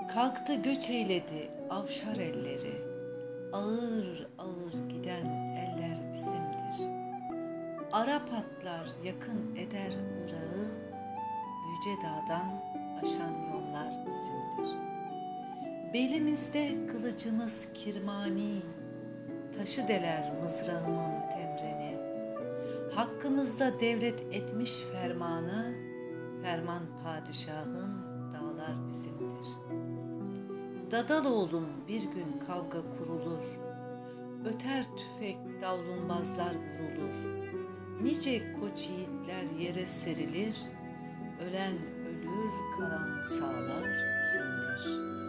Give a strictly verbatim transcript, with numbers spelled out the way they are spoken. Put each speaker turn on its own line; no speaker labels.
Kalktı göç eyledi avşar elleri, ağır ağır giden eller bizimdir. Arap atlar yakın eder Irak'ı, Yüce Dağ'dan aşan yollar bizimdir. Belimizde kılıcımız kirmani, taşı deler mızrağımın temreni. Hakkımızda devlet etmiş fermanı, ferman padişahın dağlar bizimdir. Dadaloğlum bir gün kavga kurulur, öter tüfek davlumbazlar vurulur. Nice koç yiğitler yere serilir, ölen ölür kalan sağlar bizimdir.